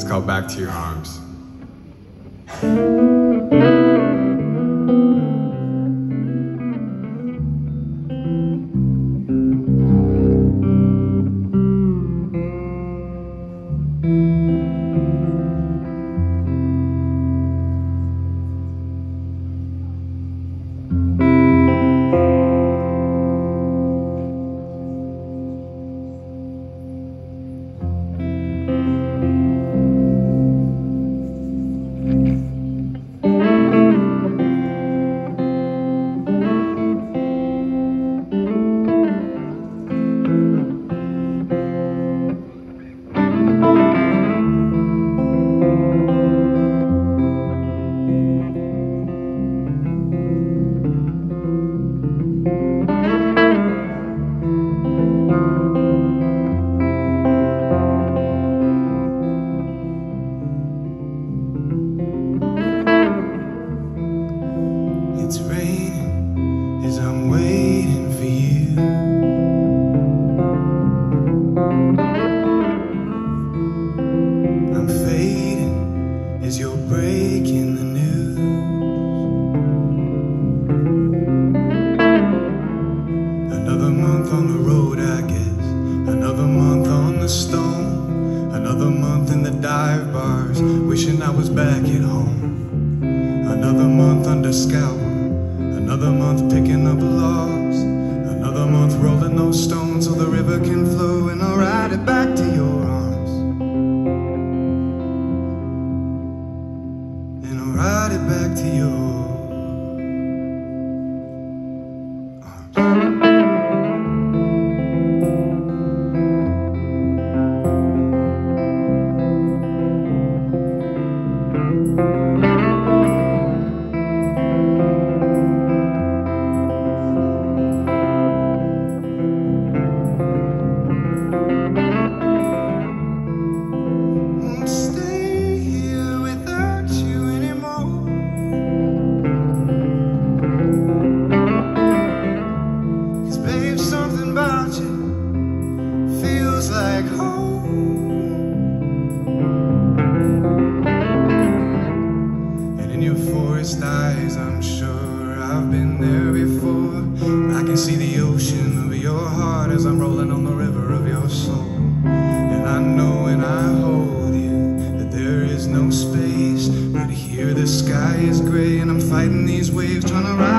called Back to Your Arms. It's raining as I'm waiting for you. I'm fading as you're breaking the news. Another month on the road, I guess. Another month on the stone. Another month in the dive bars, wishing I was back at home. Another month under scalpel. Another month picking up logs. Another month rolling those stones so the river can flow. And I'll ride it back to your arms. And I'll ride it back to your arms. Like home. And in your forest eyes, I'm sure I've been there before. I can see the ocean of your heart as I'm rolling on the river of your soul. And I know when I hold you that there is no space, but here the sky is gray and I'm fighting these waves trying to ride